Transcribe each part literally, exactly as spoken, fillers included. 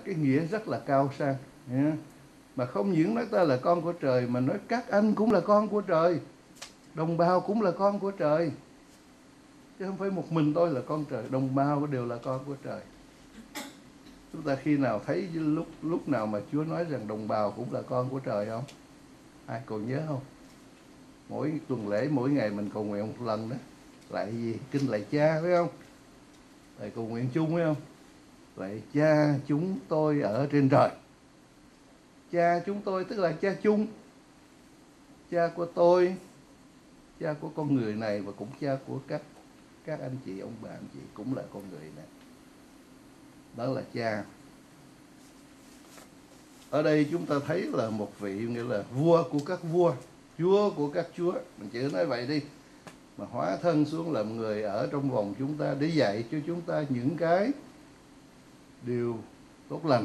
cái nghĩa rất là cao sang. Yeah. Mà không những nói ta là con của trời, mà nói các anh cũng là con của trời, đồng bào cũng là con của trời. Chứ không phải một mình tôi là con trời, đồng bào đều là con của trời. Chúng ta khi nào thấy lúc lúc nào mà Chúa nói rằng đồng bào cũng là con của trời không? Ai còn nhớ không? Mỗi tuần lễ, mỗi ngày mình cầu nguyện một lần đó. Lại gì? Kinh lạy Cha phải không? Lại cầu nguyện chung phải không? Lạy Cha chúng tôi ở trên trời. Cha chúng tôi tức là cha chung. Cha của tôi, cha của con người này, và cũng cha của các các anh chị, ông bà anh chị cũng là con người này. Đó là cha. Ở đây chúng ta thấy là một vị nghĩa là vua của các vua, chúa của các chúa, mình chỉ nói vậy đi, mà hóa thân xuống làm người ở trong vòng chúng ta để dạy cho chúng ta những cái điều tốt lành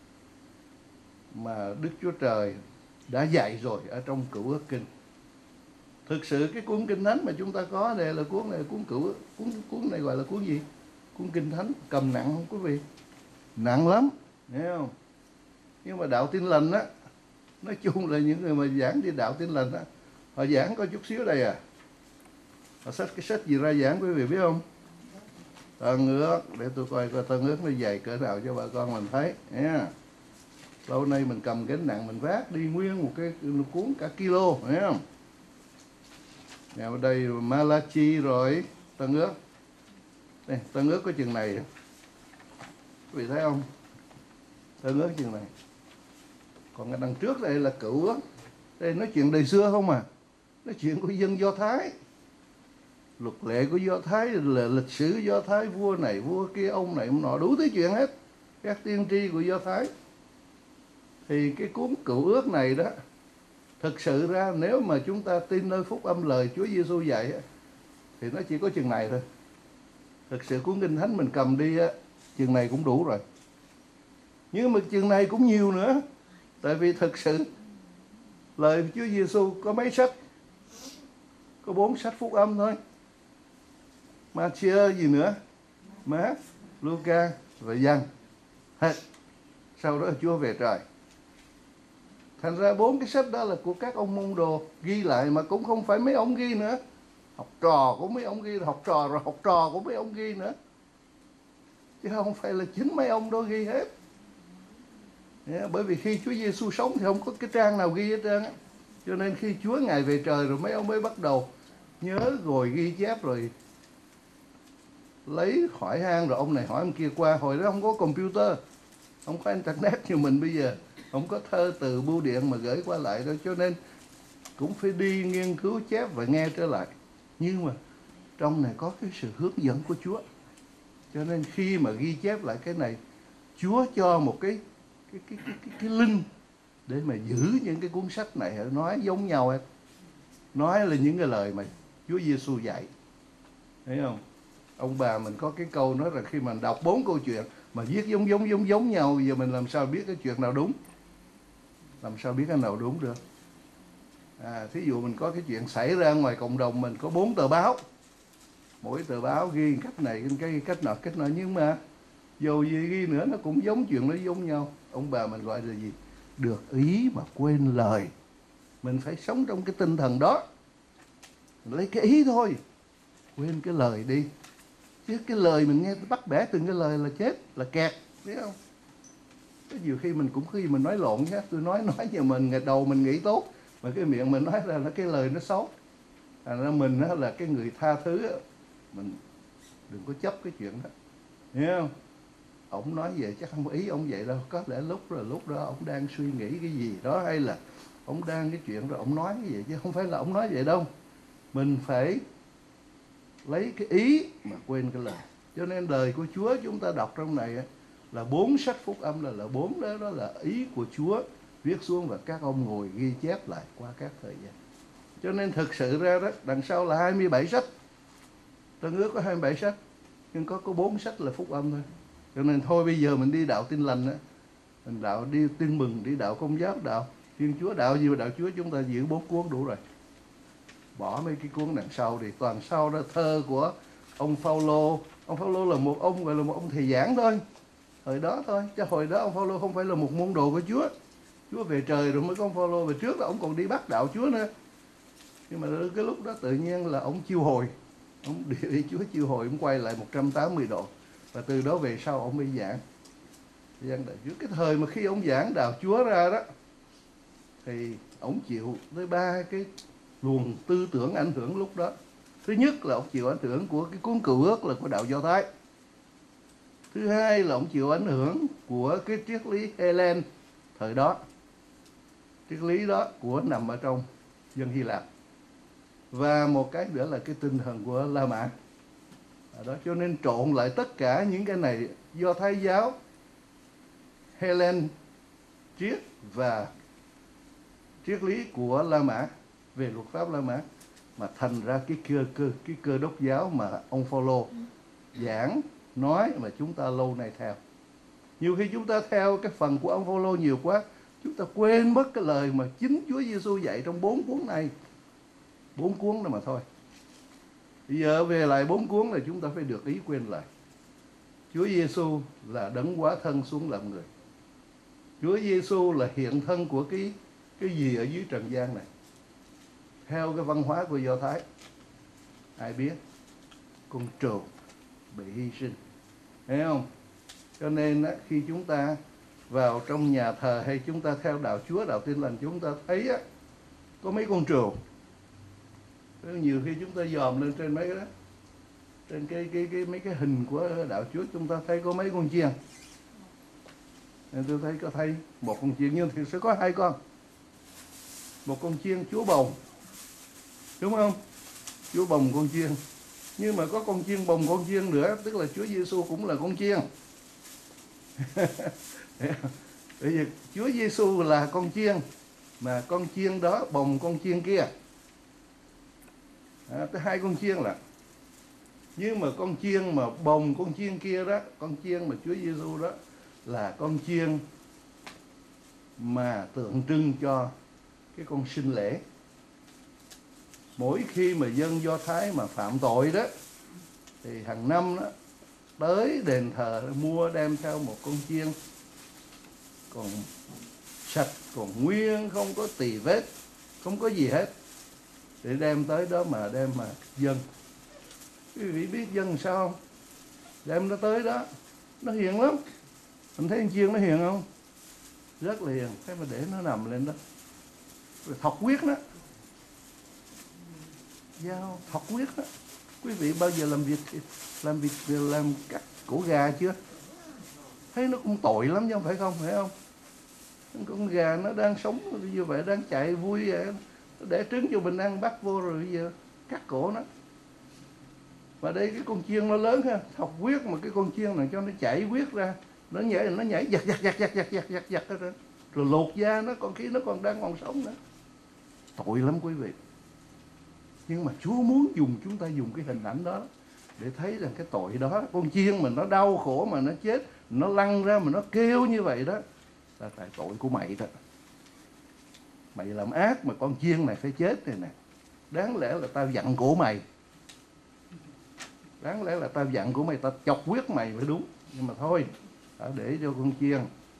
mà Đức Chúa Trời đã dạy rồi ở trong Cựu Ước Kinh. Thực sự cái cuốn Kinh Thánh mà chúng ta có đây là cuốn này, cuốn Cựu cuốn cuốn này gọi là cuốn gì? Cuốn Kinh Thánh. Cầm nặng không quý vị? Nặng lắm, hiểu không? Nhưng mà đạo Tin Lành á, nói chung là những người mà giảng đi đạo Tin Lành á, họ giảng có chút xíu đây à. Họ xách cái sách gì ra giảng quý vị biết không? Tân Ước, để tôi coi coi Tân Ước nó dày cỡ nào cho bà con mình thấy nha. Lâu nay mình cầm gánh nặng mình vác đi nguyên một cái một cuốn cả kilo, thấy không? Nhà ở đây Malachi rồi Tân Ước. Đây, Tân Ước có chừng này. Quý vị thấy không? Tân Ước chừng này. Còn cái đằng trước đây là Cựu Ước. Đây nói chuyện đời xưa không à. Nói chuyện của dân Do Thái. Luật lệ của Do Thái, là lịch sử Do Thái, vua này, vua kia, ông này, ông nọ, đủ thứ chuyện hết. Các tiên tri của Do Thái. Thì cái cuốn Cựu Ước này đó, thực sự ra nếu mà chúng ta tin nơi phúc âm lời Chúa Giêsu dạy thì nó chỉ có chừng này thôi. Thực sự cuốn Kinh Thánh mình cầm đi á, chừng này cũng đủ rồi. Nhưng mà chừng này cũng nhiều nữa. Tại vì thực sự lời Chúa Giêsu có mấy sách? Có bốn sách phúc âm thôi. Ma-thi-ơ gì nữa? Mát, Luca và Giăng. Hết. Sau đó Chúa về trời. Thành ra bốn cái sách đó là của các ông môn đồ ghi lại, mà cũng không phải mấy ông ghi nữa. Học trò của mấy ông ghi, học trò rồi học trò của mấy ông ghi nữa. Chứ không phải là chính mấy ông đó ghi hết. Yeah, bởi vì khi Chúa Giêsu sống thì không có cái trang nào ghi hết trơn á. Cho nên khi Chúa Ngài về trời rồi mấy ông mới bắt đầu nhớ rồi ghi chép, rồi lấy hỏi han rồi ông này hỏi ông kia qua. Hồi đó không có computer, không có internet như mình bây giờ, không có thơ từ bưu điện mà gửi qua lại đâu, cho nên cũng phải đi nghiên cứu chép và nghe trở lại. Nhưng mà trong này có cái sự hướng dẫn của Chúa, cho nên khi mà ghi chép lại cái này, Chúa cho một cái cái cái cái cái, cái linh để mà giữ những cái cuốn sách này nói giống nhau hết, nói là những cái lời mà Chúa Giêsu dạy, thấy không? Ông bà mình có cái câu nói là khi mình đọc bốn câu chuyện mà viết giống giống giống giống nhau, giờ mình làm sao biết cái chuyện nào đúng, làm sao biết cái nào đúng được? À, thí dụ mình có cái chuyện xảy ra ngoài cộng đồng mình, có bốn tờ báo, mỗi tờ báo ghi cách này cái cách nọ cách nọ, nhưng mà dù gì ghi nữa nó cũng giống chuyện nó giống nhau. Ông bà mình gọi là gì? Được ý mà quên lời. Mình phải sống trong cái tinh thần đó, mình lấy cái ý thôi, quên cái lời đi. Chứ cái lời mình nghe bắt bẻ từng cái lời là chết, là kẹt, biết không? Có nhiều khi mình cũng khi mình nói lộn nhé, tôi nói nói như mình ngày đầu mình nghĩ tốt, mà cái miệng mình nói ra là cái lời nó xấu. Thành ra mình đó là cái người tha thứ đó. Mình đừng có chấp cái chuyện đó, hiểu không? Ông nói vậy chắc không có ý ông vậy đâu, có lẽ lúc rồi lúc đó ông đang suy nghĩ cái gì đó, hay là ông đang cái chuyện rồi ông nói cái gì, chứ không phải là ông nói vậy đâu. Mình phải lấy cái ý mà quên cái lời. Cho nên lời của Chúa chúng ta đọc trong này là bốn sách phúc âm, là là bốn đó, đó là ý của Chúa viết xuống và các ông ngồi ghi chép lại qua các thời gian. Cho nên thực sự ra đó, đằng sau là hai mươi bảy sách. Tân Ước có hai mươi bảy sách, nhưng có có bốn sách là phúc âm thôi. Cho nên thôi bây giờ mình đi đạo Tin Lành á, mình đạo đi Tin Mừng, đi đạo Công giáo, đạo Thiên Chúa, đạo gì mà đạo Chúa, chúng ta giữ bốn cuốn đủ rồi. Bỏ mấy cái cuốn đằng sau thì toàn sau đó thơ của ông Phaolô. Ông Phaolô là một ông gọi là một ông thầy giảng thôi, Hồi đó thôi, chứ hồi đó ông Phaolô không phải là một môn đồ của Chúa. Chúa về trời rồi mới có ông Phaolô, về trước là ông còn đi bắt đạo Chúa nữa. Nhưng mà cái lúc đó tự nhiên là ông chiêu hồi, ông bị Chúa chiêu hồi, ông quay lại một trăm tám mươi độ, và từ đó về sau ông mới giảng giảng đạo Chúa. Cái thời mà khi ông giảng đạo Chúa ra đó thì ông chịu tới ba cái luồng tư tưởng ảnh hưởng lúc đó. Thứ nhất là ông chịu ảnh hưởng của cái cuốn Cựu Ước là của đạo Do Thái. Thứ hai là ông chịu ảnh hưởng của cái triết lý Helen thời đó. Triết lý đó của nằm ở trong dân Hy Lạp. Và một cái nữa là cái tinh thần của La Mã. Đó, cho nên trộn lại tất cả những cái này, Do Thái giáo, Helen triết và triết lý của La Mã về luật pháp La Mã, mà thành ra cái cơ cơ cái cơ đốc giáo mà ông Phaolô giảng nói mà chúng ta lâu nay theo. Nhiều khi chúng ta theo cái phần của ông Phaolô nhiều quá, chúng ta quên mất cái lời mà chính Chúa Giêsu dạy trong bốn cuốn này, bốn cuốn đó mà thôi. Bây giờ về lại bốn cuốn là chúng ta phải được ý quên lại. Chúa Giêsu là đấng hóa thân xuống làm người. Chúa Giêsu là hiện thân của cái cái gì ở dưới trần gian này. Theo cái văn hóa của Do Thái, ai biết con trâu bị hy sinh, thấy không? Cho nên á, khi chúng ta vào trong nhà thờ hay chúng ta theo đạo Chúa, đạo Tin Lành, chúng ta thấy á, có mấy con trâu. Nhiều khi chúng ta dòm lên trên mấy cái đó, trên cái cái cái mấy cái hình của đạo Chúa, chúng ta thấy có mấy con chiên. Nên tôi thấy có thấy một con chiên, nhưng thì sẽ có hai con. Một con chiên Chúa bồng, đúng không? Chúa bồng con chiên. Nhưng mà có con chiên bồng con chiên nữa, tức là Chúa Giêsu cũng là con chiên. Bởi vì Chúa Giêsu là con chiên, mà con chiên đó bồng con chiên kia. À, tới hai con chiên là. Nhưng mà con chiên mà bồng con chiên kia đó, con chiên mà Chúa Giêsu đó là con chiên mà tượng trưng cho cái con sinh lễ. Mỗi khi mà dân Do Thái mà phạm tội đó thì hàng năm đó tới đền thờ mua đem theo một con chiên còn sạch, còn nguyên, không có tì vết, không có gì hết, để đem tới đó mà đem mà dâng. Quý vị biết dâng sao không? Đem nó tới đó, nó hiền lắm. Mình thấy con chiên nó hiền không? Rất là hiền. Thế mà để nó nằm lên đó, rồi thọc huyết đó, dao thọc huyết đó. Quý vị bao giờ làm việc làm việc làm cắt cổ gà chưa? Thấy nó cũng tội lắm chứ không phải không, phải không? Con gà nó đang sống như vậy, đang chạy vui vậy, nó để trứng cho mình ăn, bắt vô rồi bây giờ cắt cổ nó. Và đây cái con chiên nó lớn ha, thọc huyết mà cái con chiên này cho nó chảy huyết ra, nó nhảy nó nhảy giật giật giật giật giật giật giật giật ra, rồi lột da nó, còn khi nó còn đang còn sống nữa. Tội lắm quý vị. Nhưng mà Chúa muốn dùng chúng ta dùng cái hình ảnh đó để thấy rằng cái tội đó, con chiên mà nó đau khổ mà nó chết, nó lăn ra mà nó kêu như vậy đó, là tại tội của mày đó. Mày làm ác mà con chiên này phải chết này nè. Đáng lẽ là tao giận cổ mày. Đáng lẽ là tao giận của mày, tao chọc huyết mày mới đúng. Nhưng mà thôi, tao để cho con chiên.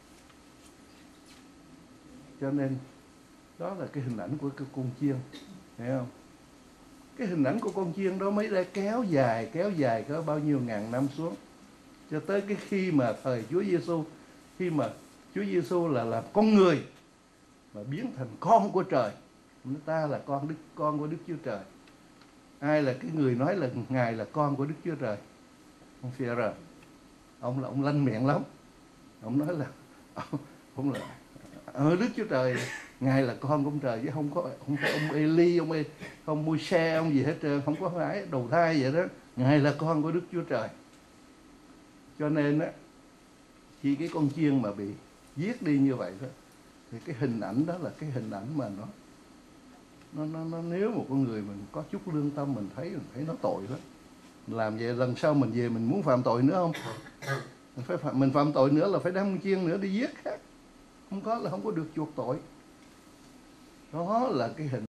Cho nên đó là cái hình ảnh của cái con chiên, hiểu không? Cái hình ảnh của con chiên đó mới đã kéo dài, kéo dài có bao nhiêu ngàn năm xuống, cho tới cái khi mà thời Chúa Giêsu, khi mà Chúa Giêsu là làm con người mà biến thành con của trời. Chúng ta là con Đức, con của Đức Chúa Trời. Ai là cái người nói là Ngài là con của Đức Chúa Trời? Ông Phi-e-rơ. Ông là ông lanh miệng lắm. Ông nói là ông, ông là ở Đức Chúa Trời, Ngài là con của ông Trời, chứ không có không phải ông Eli, ông Ê, không môi xe, ông gì hết trơn, không có phải đầu thai vậy đó. Ngài là con của Đức Chúa Trời. Cho nên á, khi cái con chiên mà bị giết đi như vậy đó, thì cái hình ảnh đó là cái hình ảnh mà nó nó nó, nó nếu một con người mình có chút lương tâm, mình thấy mình thấy nó tội lắm. Làm vậy lần sau mình về mình muốn phạm tội nữa không? Mình phải phạm, mình phạm tội nữa là phải đem con chiên nữa đi giết khác. Không có là không có được chuộc tội. Đó là cái hình